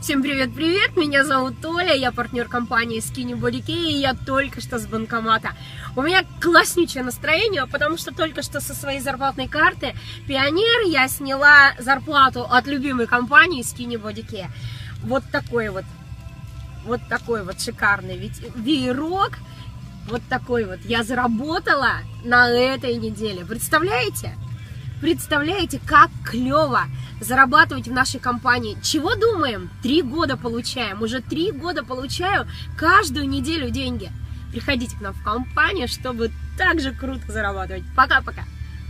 Всем привет-привет, меня зовут Оля, я партнер компании Skinny Body K, и я только что с банкомата. У меня класснючее настроение, потому что только что со своей зарплатной карты Пионер я сняла зарплату от любимой компании Skinny Body K. Вот такой вот шикарный веерок, вот такой вот я заработала на этой неделе. Представляете? Представляете, как клево зарабатывать в нашей компании. Чего думаем? 3 года получаем. Уже 3 года получаю каждую неделю деньги. Приходите к нам в компанию, чтобы так же круто зарабатывать. Пока-пока.